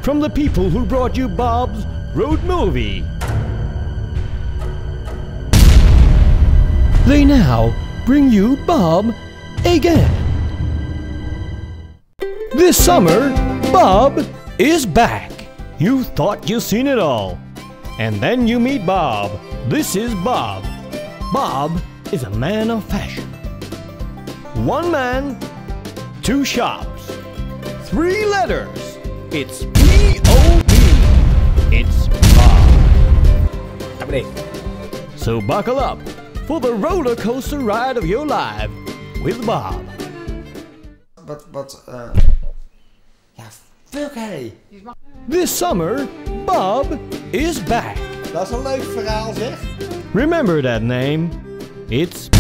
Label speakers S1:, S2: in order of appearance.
S1: from the people who brought you Bob's Road Movie. They now bring you Bob again. This summer, Bob is back. You thought you seen it all. And then you meet Bob. This is Bob. Bob is a man of fashion. One man, two shops, three letters. It's B-O-B. It's Bob. So buckle up for the roller coaster ride of your life with Bob.
S2: Ja, fuck hey.
S1: This summer, Bob is back.
S2: Dat is een leuk verhaal zeg.
S1: Remember that name. It's